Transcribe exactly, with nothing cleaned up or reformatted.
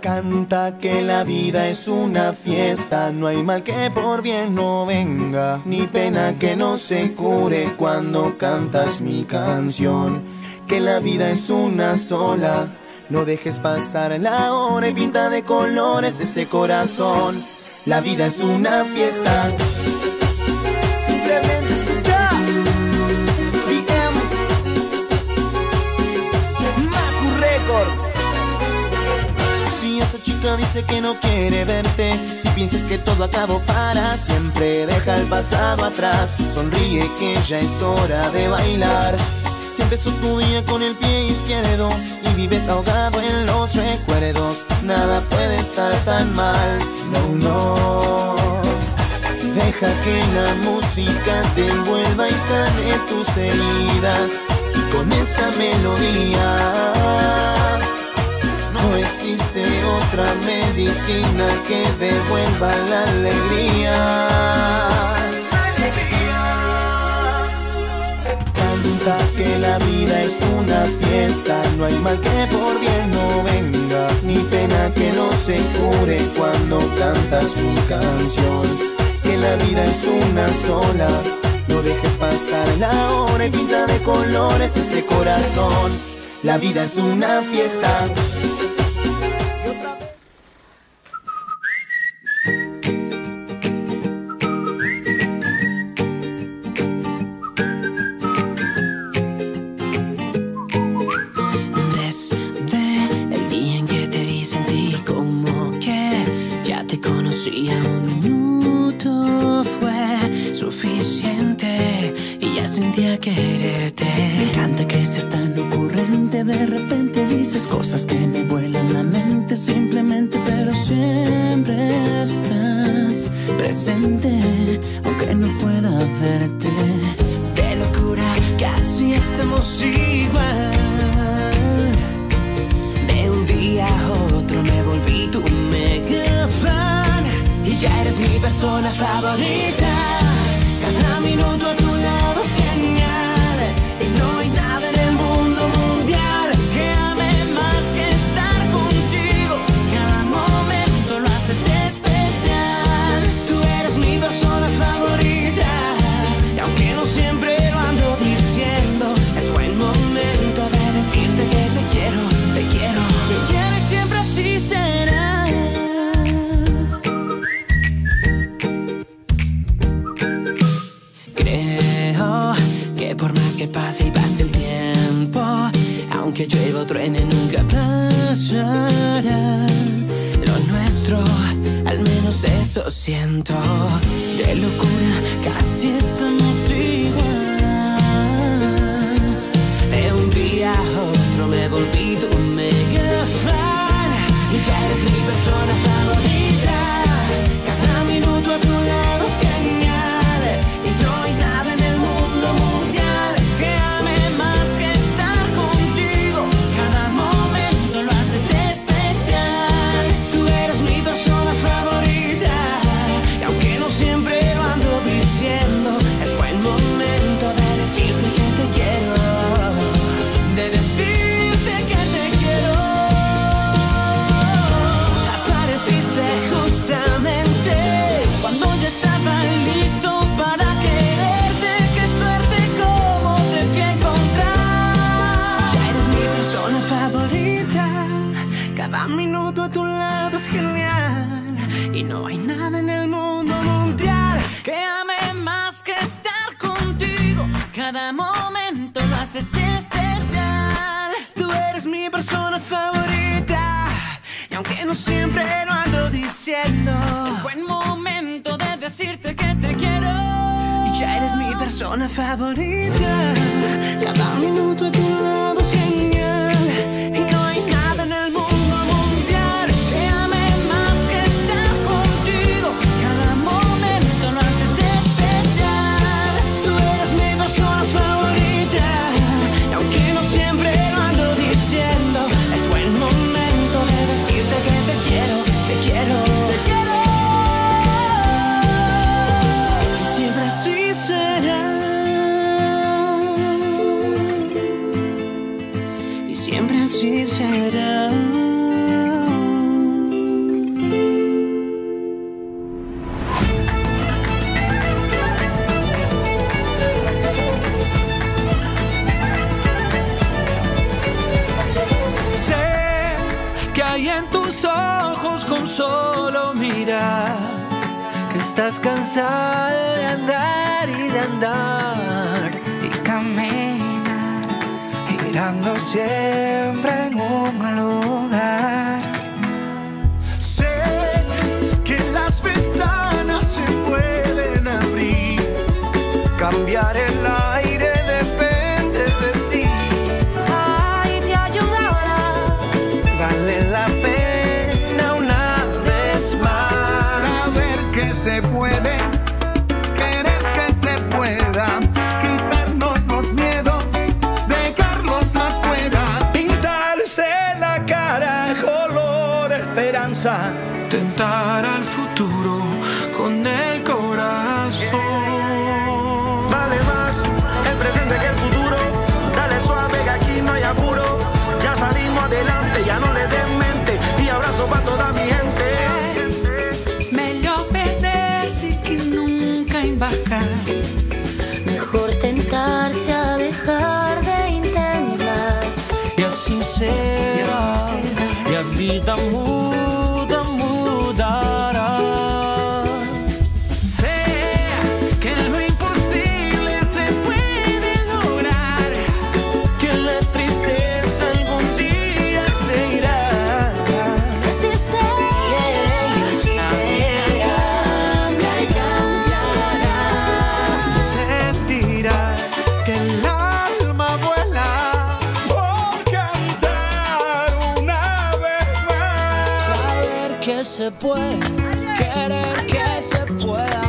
Canta que la vida es una fiesta, no hay mal que por bien no venga, ni pena que no se cure cuando cantas mi canción. Que la vida es una sola, no dejes pasar la hora y pinta de colores ese corazón. La vida es una fiesta. Simplemente escucha B M Macu Records. Si esa chica dice que no quiere verte, si piensas que todo acabó para siempre, deja el pasado atrás, sonríe que ya es hora de bailar. Si empezó tu día con el pie izquierdo y vives ahogado en los recuerdos, nada puede estar tan mal, no, no. Deja que la música te envuelva y sane tus heridas, y con esta melodía no existe otra medicina que devuelva la alegría. Canta que la vida es una fiesta, no hay mal que por bien no venga, ni pena que no se cure cuando cantas mi canción. Que la vida es una sola, no dejes pasar la hora y pinta de colores ese corazón. La vida es una fiesta. Un minuto fue suficiente y ya sentía quererte. Me encanta que seas tan ocurrente, de repente dices cosas que me vuelan la mente simplemente, pero siempre estás presente, aunque no pueda verte. Qué locura, casi estamos igual. De un día a otro me volví tu mega fan. Y ya eres mi persona favorita. Cada minuto a tu lado es genial, y no hay nada en el mundo mundial que ame más que estar contigo. Cada momento lo haces especial. Tú eres mi persona favorita, y aunque no siempre lo ando diciendo, es buen momento de decirte que te quiero, te quiero, te quiero y siempre así será. Por más que pase y pase el tiempo, aunque llueva o truene nunca pasará. Lo nuestro, al menos eso siento. De locura, casi estamos igual. De un día a otro me volví tu mega fan, y ya eres mi persona favorita. Cada minuto a tu lado es genial, y no hay nada en el mundo mundial que ame más que estar contigo. Cada momento lo haces especial. Tú eres mi persona favorita, y aunque no siempre lo ando diciendo, es buen momento de decirte que te quiero, de decirte que te quiero. Apareciste justamente cuando ya estaba listo para quererte. Qué suerte como te fui a encontrar. Ya eres mi persona favorita. Cada minuto a tu lado es genial, y no hay nada en el mundo mundial que ame más que estar contigo. Cada momento lo haces especial. Tú eres mi persona favorita, y aunque no siempre lo ando diciendo, es buen momento de decirte que te quiero. Y ya eres mi persona favorita. Cada minuto a tu lado es genial, y no hay nada en el mundo mundial que ame más que estar contigo. Cada momento lo haces especial. Tú eres mi persona favorita, y aunque no siempre lo ando diciendo, es buen momento de decirte que te quiero, te quiero, te quiero. Y siempre así será. Y en tus ojos con solo mirar que estás cansado de andar y de andar y caminar, girando siempre en un lugar. Sé que las ventanas se pueden abrir, Cambiar el aire depende de ti. Ay, te ayudará. Vale la pena una vez más. saber que se puede, querer que se pueda, quitarnos los miedos, dejarlos afuera. Pintarse la cara color esperanza, tentar al futuro con el corazón. Vale más el presente que el futuro. Dale suave que aquí no hay apuro. Ya salimos adelante, ya no le den mente. Y abrazo para toda mi gente. Melhor perder-se que nunca embarcar. Mejor tentarse a dejar de intentar. E assim será, e a vida muda, mudará. Sé que lo imposible se puede lograr, que la tristeza algún día se irá. Así será, así será, me cambiará. Sentirás que el alma vuela por cantar una vez más. Saber que se puede, querer que se pueda.